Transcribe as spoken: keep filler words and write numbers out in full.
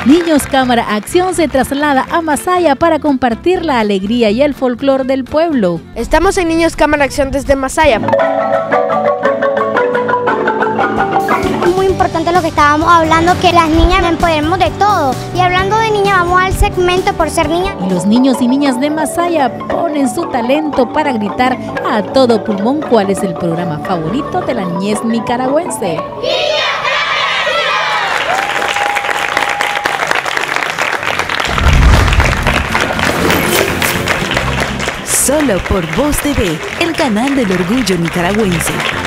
Niños Cámara Acción se traslada a Masaya para compartir la alegría y el folclor del pueblo. Estamos en Niños Cámara Acción desde Masaya. Es muy importante lo que estábamos hablando, que las niñas nos empoderemos de todo. Y hablando de niñas, vamos al segmento por ser niñas. Y los niños y niñas de Masaya ponen su talento para gritar a todo pulmón cuál es el programa favorito de la niñez nicaragüense. Solo por Voz T V, el canal del orgullo nicaragüense.